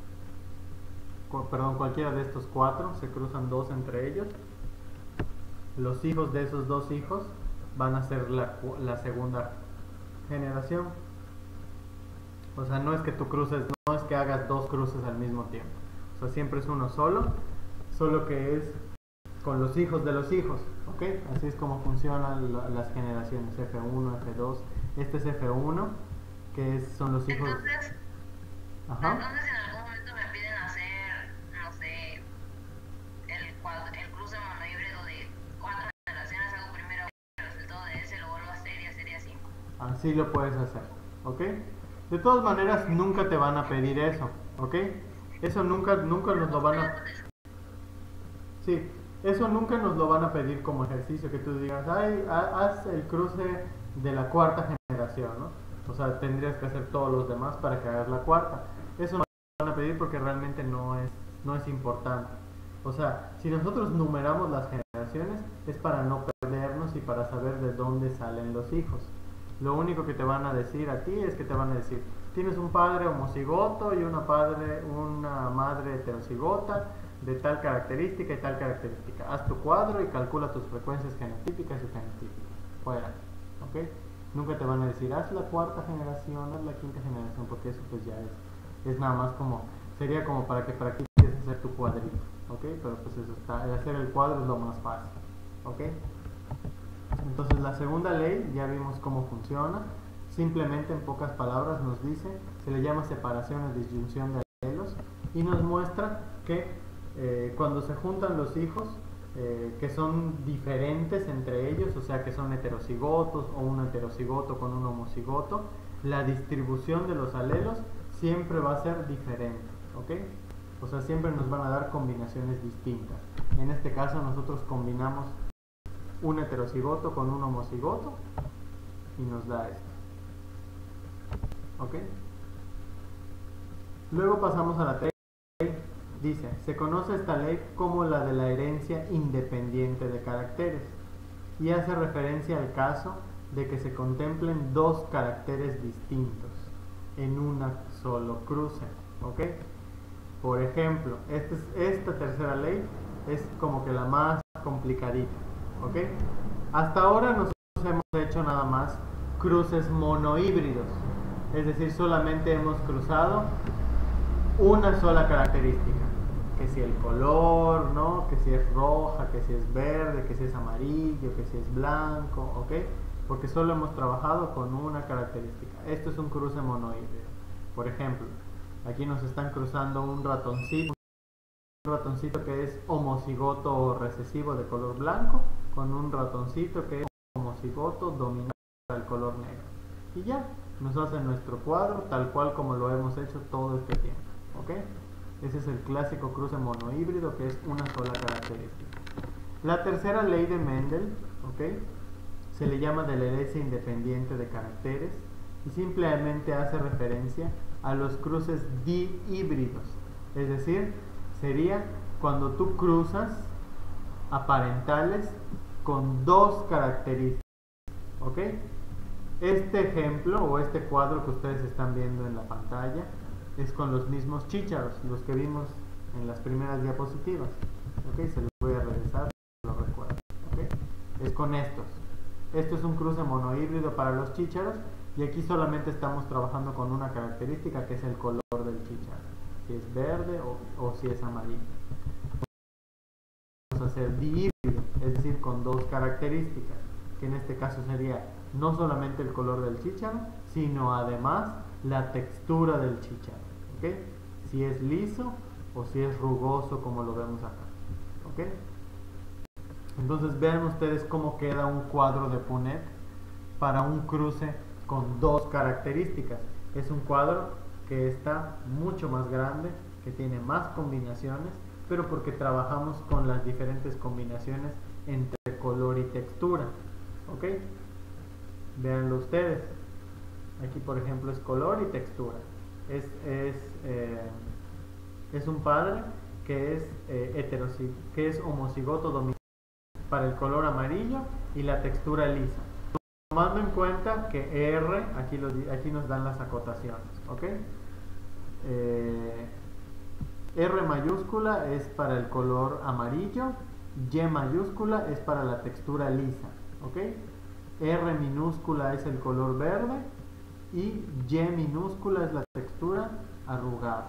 cu perdón, cualquiera de estos cuatro, se cruzan dos entre ellos, los hijos de esos dos hijos van a ser la, la segunda generación. O sea, no es que tú cruces, no es que hagas dos cruces al mismo tiempo. O sea, siempre es uno solo, solo que es con los hijos de los hijos, ¿ok? Así es como funcionan las generaciones, F uno, F dos. Este es F uno, que es, son los hijos... Entonces, Ajá. entonces en algún momento me piden hacer, no sé, el, cuadro, el cruce monohíbrido de cuatro generaciones, hago primero el resultado de ese, lo vuelvo a hacer y hacer y así. Así lo puedes hacer, ¿ok? De todas maneras, nunca te van a pedir eso, ¿ok? Eso nunca, nunca nos lo van a... Sí, eso nunca nos lo van a pedir como ejercicio, que tú digas, ay, haz el cruce de la cuarta generación, ¿no? O sea, tendrías que hacer todos los demás para que hagas la cuarta. Eso no lo van a pedir porque realmente no es, no es importante. O sea, si nosotros numeramos las generaciones es para no perdernos y para saber de dónde salen los hijos. Lo único que te van a decir a ti es que te van a decir, tienes un padre homocigoto y una, padre, una madre heterocigota de tal característica y tal característica. Haz tu cuadro y calcula tus frecuencias genotípicas y fenotípicas. Fuera, ¿ok? Nunca te van a decir, haz la cuarta generación, haz la quinta generación, porque eso pues ya es, es nada más como, sería como para que practiques hacer tu cuadrito, ¿ok? Pero pues eso está, hacer el cuadro es lo más fácil, ¿ok? Entonces la segunda ley, ya vimos cómo funciona. Simplemente en pocas palabras nos dice, se le llama separación o disyunción de alelos y nos muestra que eh, cuando se juntan los hijos eh, que son diferentes entre ellos, o sea que son heterocigotos o un heterocigoto con un homocigoto, la distribución de los alelos siempre va a ser diferente, ¿ok? O sea, siempre nos van a dar combinaciones distintas. En este caso nosotros combinamos un heterocigoto con un homocigoto y nos da esto, ¿ok? Luego pasamos a la ley. Dice, se conoce esta ley como la de la herencia independiente de caracteres y hace referencia al caso de que se contemplen dos caracteres distintos en una solo cruce, ¿ok? Por ejemplo, este es, esta tercera ley es como que la más complicadita, ¿ok? Hasta ahora nosotros hemos hecho nada más cruces monohíbridos, es decir, solamente hemos cruzado una sola característica. que si el color, ¿no? Que si es roja, que si es verde, que si es amarillo, que si es blanco, ¿ok? Porque solo hemos trabajado con una característica. Esto es un cruce monohíbrido. Por ejemplo, aquí nos están cruzando un ratoncito, un ratoncito que es homocigoto o recesivo de color blanco, con un ratoncito que es homocigoto dominante del color negro. Y ya, nos hace nuestro cuadro tal cual como lo hemos hecho todo este tiempo, ¿ok? Ese es el clásico cruce monohíbrido, que es una sola característica. La tercera ley de Mendel, ¿ok?, se le llama de la herencia independiente de caracteres y simplemente hace referencia a los cruces dihíbridos. Es decir, sería cuando tú cruzas a parentales con dos características, ¿ok? Este ejemplo o este cuadro que ustedes están viendo en la pantalla es con los mismos chícharos, los que vimos en las primeras diapositivas, ¿ok? Se los voy a regresar, lo recuerdo, ¿ok? Es con estos. Esto es un cruce monohíbrido para los chícharos y aquí solamente estamos trabajando con una característica, que es el color del chícharo, si es verde o, o si es amarillo. Vamos a hacer dihíbrido, es decir, con dos características, que en este caso sería no solamente el color del chícharo, sino además la textura del chícharo, ¿ok? Si es liso o si es rugoso, como lo vemos acá, ¿ok? Entonces vean ustedes cómo queda un cuadro de Punnett para un cruce con dos características. Es un cuadro que está mucho más grande, que tiene más combinaciones, pero porque trabajamos con las diferentes combinaciones entre color y textura, ¿ok? Véanlo ustedes. Aquí, por ejemplo, es color y textura. Es, es, eh, es un padre que es, eh, heterocigo, que es homocigoto dominante para el color amarillo y la textura lisa. Tomando en cuenta que R, aquí, lo, aquí nos dan las acotaciones, ¿ok? Eh, R mayúscula es para el color amarillo, Y mayúscula es para la textura lisa, ¿ok? R minúscula es el color verde y Y minúscula es la textura arrugada,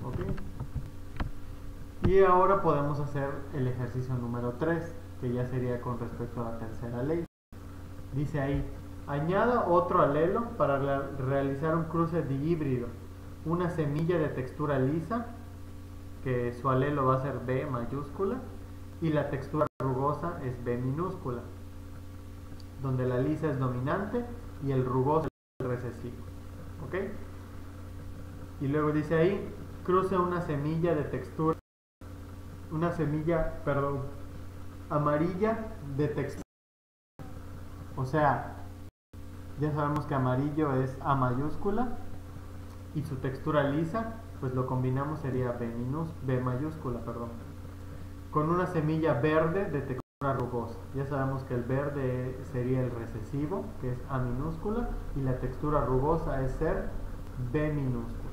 ¿ok? Y ahora podemos hacer el ejercicio número tres, que ya sería con respecto a la tercera ley. Dice ahí, añada otro alelo para realizar un cruce dihíbrido, una semilla de textura lisa, que su alelo va a ser B mayúscula, y la textura rugosa es B minúscula, donde la lisa es dominante y el rugoso es el recesivo, ¿ok? Y luego dice ahí, cruce una semilla de textura, una semilla, perdón, amarilla de textura, o sea, ya sabemos que amarillo es A mayúscula y su textura lisa, pues lo combinamos, sería B, minús, B mayúscula, perdón, con una semilla verde de textura rugosa. Ya sabemos que el verde sería el recesivo, que es A minúscula, y la textura rugosa es ser B minúscula.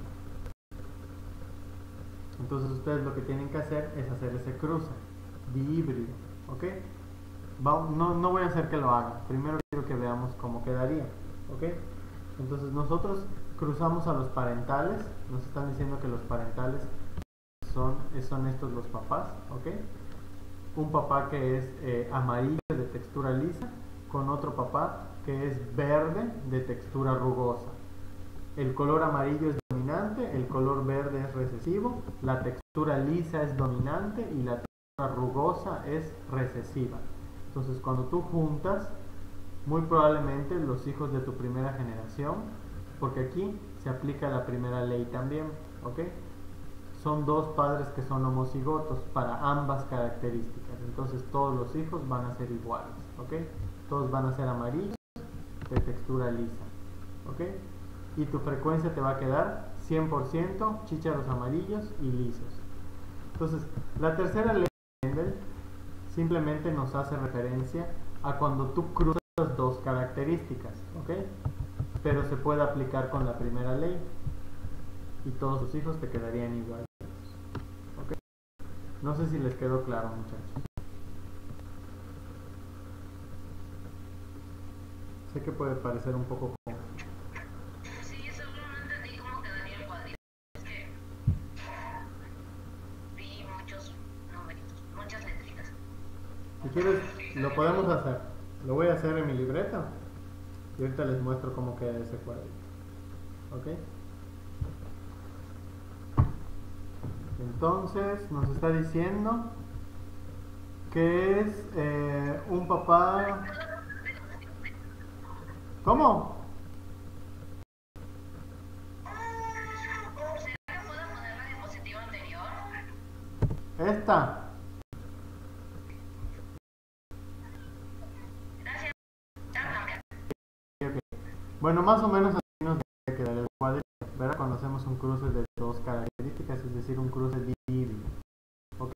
Entonces ustedes lo que tienen que hacer es hacer ese cruce dihíbrido, ¿ok? Va, no, no voy a hacer que lo hagan, primero quiero que veamos cómo quedaría, ¿ok? Entonces nosotros cruzamos a los parentales, nos están diciendo que los parentales son, son estos los papás, ¿ok? Un papá que es eh, amarillo de textura lisa con otro papá que es verde de textura rugosa. El color amarillo es dominante, el color verde es recesivo, la textura lisa es dominante y la textura rugosa es recesiva. Entonces cuando tú juntas, muy probablemente los hijos de tu primera generación, porque aquí se aplica la primera ley también, ¿ok? Son dos padres que son homocigotos para ambas características, entonces todos los hijos van a ser iguales, ¿ok? Todos van a ser amarillos de textura lisa, ¿ok? Y tu frecuencia te va a quedar cien por ciento chícharos amarillos y lisos. Entonces, la tercera ley de Mendel simplemente nos hace referencia a cuando tú cruzas dos características, ¿ok? Pero se puede aplicar con la primera ley y todos sus hijos te quedarían igual, ¿ok? No sé si les quedó claro, muchachos. Sé que puede parecer un poco complejo. Sí, solo no entendí cómo quedaría el cuadrito. Es que vi mucho quieres, lo podemos hacer. Lo voy a hacer en mi libreta y ahorita les muestro cómo queda ese cuadrito. ¿Ok? Entonces nos está diciendo que es eh, un papá. ¿Cómo? ¿Será que puedo poner la diapositiva anterior? Esta. Gracias. Ya cambié. Ok. Bueno, más o menos así nos debe quedar el cuadrito, ¿verdad? Cuando hacemos un cruce de dos características, es decir, un cruce híbrido. ¿Ok?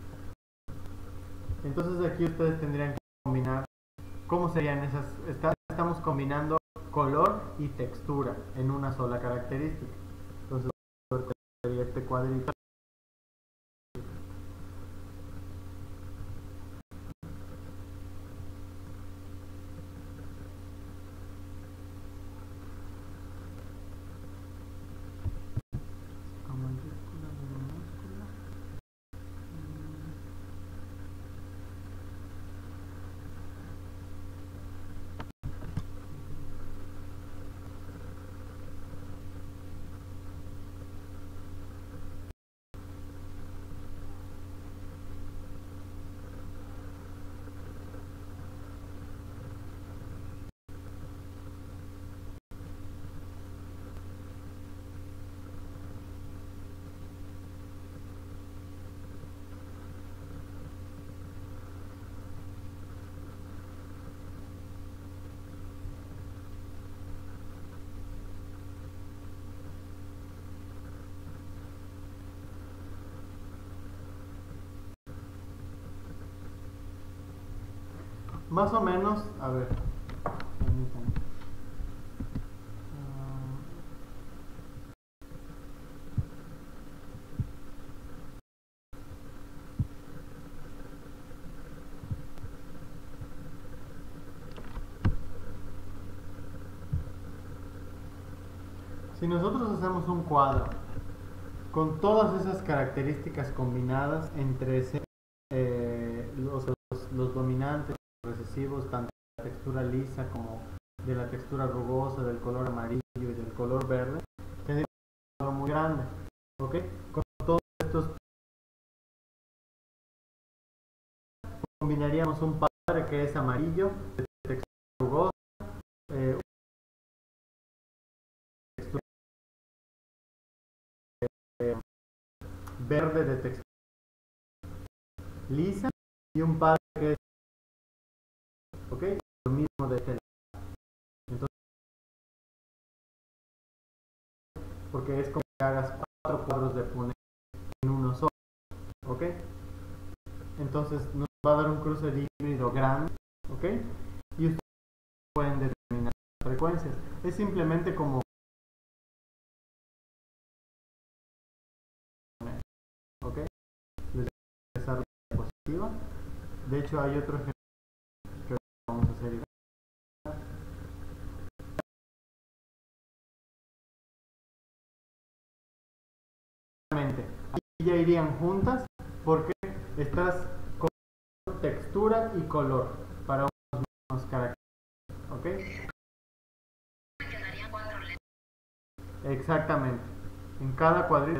Entonces aquí ustedes tendrían que combinar. ¿Cómo serían esas? Está, estamos combinando color y textura en una sola característica. Entonces, sería este cuadrito. Con mayúscula, minúscula. Más o menos, a ver, permítanme. Ah, si nosotros hacemos un cuadro con todas esas características combinadas entre sí, eh, los, los, los dominantes, los recesivos, tanto de la textura lisa como de la textura rugosa, del color amarillo y del color verde, tendría un cuadro muy grande. ¿Ok? Con todos estos combinaríamos un padre que es amarillo, de textura rugosa, eh, textura eh, verde de textura lisa y un padre que es, ¿ok? Lo mismo de este lado. Entonces, porque es como que hagas cuatro cuadros de Punnett en uno solo, ¿ok? Entonces nos va a dar un cruce de híbrido grande, ¿ok? Y ustedes pueden determinar las frecuencias. Es simplemente como, ¿ok? Les voy a empezar la diapositiva. De hecho hay otro ejemplo que vamos a hacer igual. Aquí ya irían juntas porque estás con textura y color para unos mismos caracteres, ¿ok? Me quedarían cuatro letras. Exactamente. En cada cuadrito,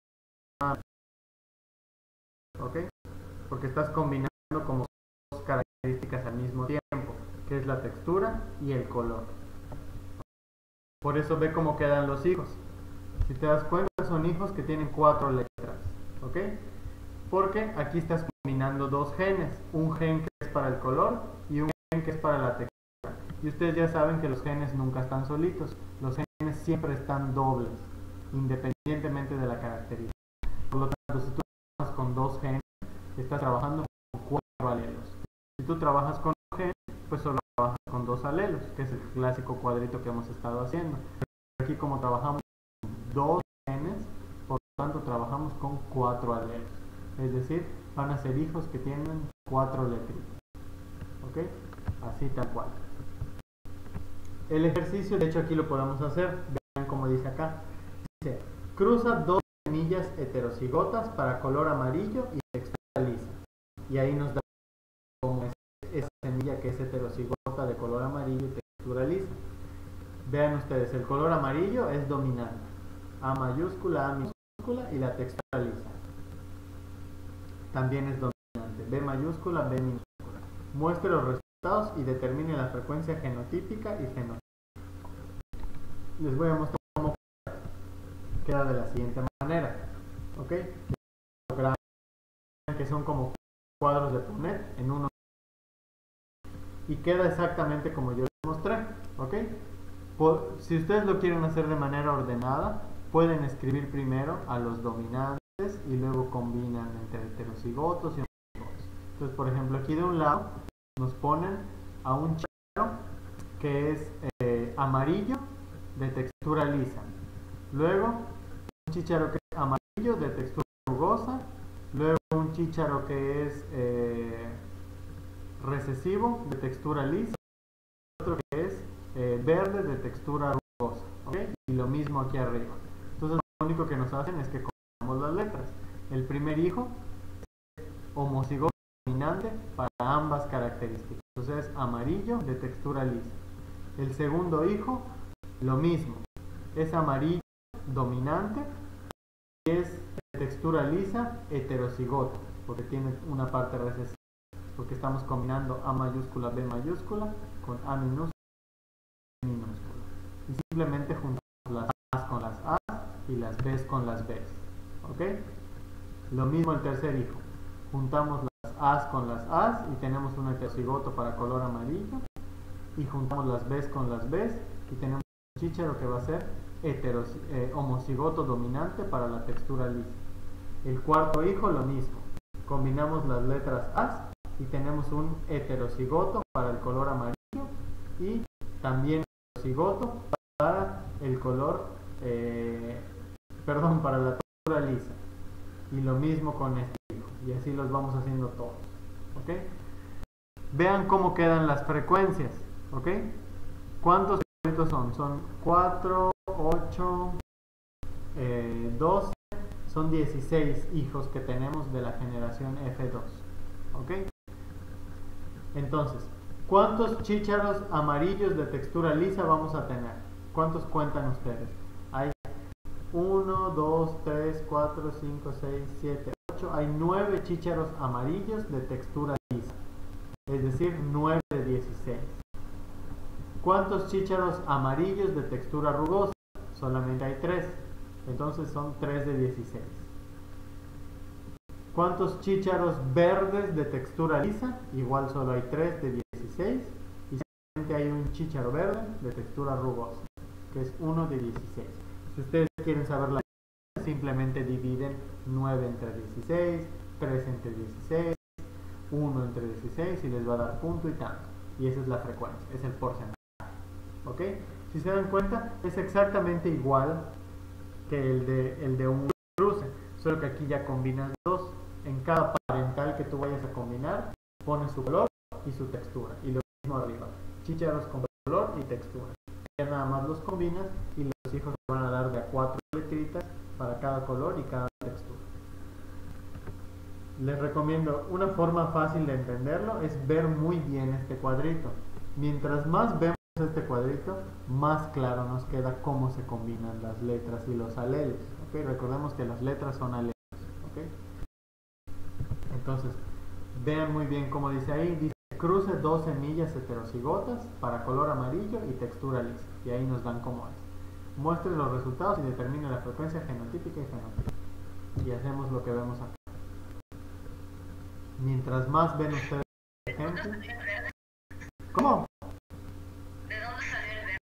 ¿ok? Porque estás combinando como dos características al mismo tiempo, que es la textura y el color. Por eso ve cómo quedan los hijos. Si te das cuenta, son hijos que tienen cuatro letras, ¿ok? Porque aquí estás combinando dos genes, un gen que es para el color y un gen que es para la textura. Y ustedes ya saben que los genes nunca están solitos, los genes siempre están dobles, independientemente de la característica. Por lo tanto, si tú trabajas con dos genes, estás trabajando con cuatro alelos. Si tú trabajas con un gen, pues solo trabajas con dos alelos, que es el clásico cuadrito que hemos estado haciendo. Pero aquí como trabajamos con dos genes, por lo tanto trabajamos con cuatro alelos. Es decir, van a ser hijos que tienen cuatro letritas. ¿Ok? Así tal cual. El ejercicio, de hecho aquí lo podemos hacer. Vean cómo dice acá. Dice, cruza dos semillas heterocigotas para color amarillo y textura lisa. Y ahí nos da como es esa semilla que es heterocigota de color amarillo y textura lisa. Vean ustedes, el color amarillo es dominante. A mayúscula, A minúscula y la textura lisa. También es dominante. B mayúscula, B minúscula. Muestre los resultados y determine la frecuencia genotípica y fenotípica. Les voy a mostrar cómo queda de la siguiente manera. ¿Ok? Que son como cuadros de Punnett en uno. Y queda exactamente como yo les mostré. ¿Ok? Por, si ustedes lo quieren hacer de manera ordenada, pueden escribir primero a los dominantes y luego combinan entre heterocigotos y homocigotos. Entonces, por ejemplo, aquí de un lado nos ponen a un chícharo que es eh, amarillo de textura lisa. Luego, un chícharo que es amarillo de textura rugosa. Luego, un chícharo que es eh, recesivo de textura lisa. Otro que es eh, verde de textura rugosa. ¿Okay? Y lo mismo aquí arriba. Entonces, lo único que nos hacen es que combinamos las letras. El primer hijo es homocigoto dominante para ambas características. Entonces, es amarillo de textura lisa. El segundo hijo, lo mismo. Es amarillo dominante y es de textura lisa heterocigoto, porque tiene una parte recesiva. Porque estamos combinando A mayúscula, B mayúscula con A minúscula, B minúscula. Y simplemente juntamos las A's con las A's y las B's con las B's. ¿Ok? Lo mismo el tercer hijo. Juntamos las A's con las A's y tenemos un heterocigoto para color amarillo. Y juntamos las B's con las B's y tenemos un chícharo que va a ser heteros, eh, homocigoto dominante para la textura lisa. El cuarto hijo lo mismo. Combinamos las letras A's y tenemos un heterocigoto para el color amarillo y también heterocigoto para el color, eh, perdón, para la textura lisa. Y lo mismo con este hijo. Y así los vamos haciendo todos. ¿Ok? Vean cómo quedan las frecuencias. ¿Ok? ¿Cuántos son? Son cuatro, ocho, eh, doce. Son dieciséis hijos que tenemos de la generación F dos. ¿Ok? Entonces, ¿cuántos chícharos amarillos de textura lisa vamos a tener? ¿Cuántos cuentan ustedes? Hay uno, dos, tres, cuatro, cinco, seis, siete, ocho. Hay nueve chícharos amarillos de textura lisa. Es decir, nueve de dieciséis. ¿Cuántos chícharos amarillos de textura rugosa? Solamente hay tres. Entonces son tres de dieciséis. ¿Cuántos chícharos verdes de textura lisa? Igual solo hay tres de dieciséis. Y solamente hay un chícharo verde de textura rugosa, que es uno de dieciséis. Si ustedes quieren saber la diferencia, simplemente dividen nueve entre dieciséis, tres entre dieciséis, uno entre dieciséis y les va a dar punto y tanto. Y esa es la frecuencia, es el porcentaje. ¿Ok? Si se dan cuenta, es exactamente igual que el de, el de un cruce, solo que aquí ya combinas dos. En cada parental que tú vayas a combinar, pones su color y su textura. Y lo mismo arriba, chícharos con color y textura. Ya nada más los combinas y los hijos te van a dar de a cuatro letritas para cada color y cada textura. Les recomiendo una forma fácil de entenderlo, es ver muy bien este cuadrito. Mientras más vemos este cuadrito, más claro nos queda cómo se combinan las letras y los alelos. ¿Okay? Recordemos que las letras son alelos. ¿Okay? Entonces, vean muy bien cómo dice ahí, dice cruce dos semillas heterocigotas para color amarillo y textura lisa. Y ahí nos dan cómo es. Muestre los resultados y determine la frecuencia genotípica y fenotípica. Y hacemos lo que vemos aquí. Mientras más ven ustedes el ejemplo. ¿Cómo? ¿De dónde salió el verde?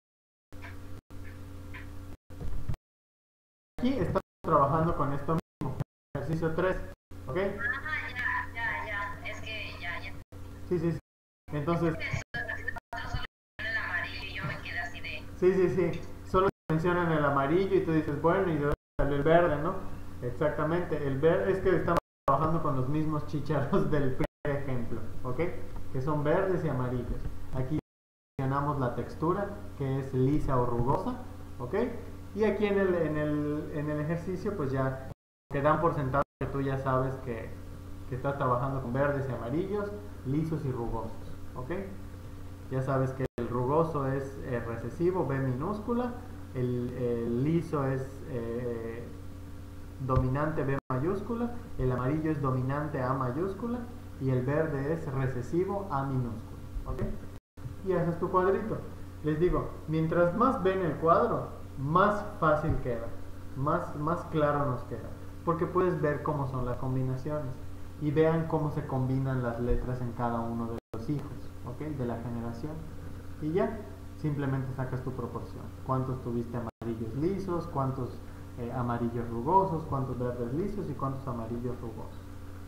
Aquí estamos trabajando con esto mismo. Ejercicio tres. ¿Ok? Ah, ya, ya, ya. Es que ya, ya. Sí, sí, sí. Entonces. Solo el amarillo y yo me quedé así de. Sí, sí, sí. Solo mencionan el amarillo y tú dices, bueno, y de dónde salió el verde, ¿no? Exactamente. El verde es que estamos trabajando con los mismos chícharos del primer ejemplo, ¿ok? Que son verdes y amarillos. Aquí mencionamos la textura, que es lisa o rugosa, ¿ok? Y aquí en el, en el, en el ejercicio, pues ya te dan por sentado que tú ya sabes que, que estás trabajando con verdes y amarillos, lisos y rugosos, ¿ok? Ya sabes que el rugoso es eh, recesivo, B minúscula, el, el liso es eh, dominante, B mayúscula, el amarillo es dominante, A mayúscula, y el verde es recesivo, A minúscula, ¿ok? Y haces tu cuadrito. Les digo, mientras más ven el cuadro, más fácil queda, más, más claro nos queda, porque puedes ver cómo son las combinaciones y vean cómo se combinan las letras en cada uno de los hijos, ¿ok? De la generación. Y ya, simplemente sacas tu proporción. ¿Cuántos tuviste amarillos lisos? ¿Cuántos eh, amarillos rugosos? ¿Cuántos verdes lisos? ¿Y cuántos amarillos rugosos?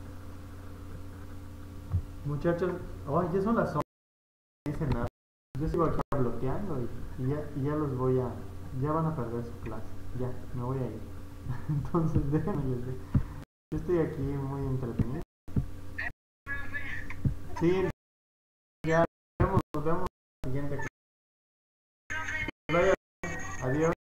Muchachos, oh, ya son las once, no dicen nada. Yo sigo aquí bloqueando y, y, ya, y ya los voy a... Ya van a perder su clase. Ya, me voy a ir. Entonces, déjenme les digo. Yo estoy aquí muy entretenido. Sí, ya nos vemos, nos vemos en la siguiente clase. Adiós.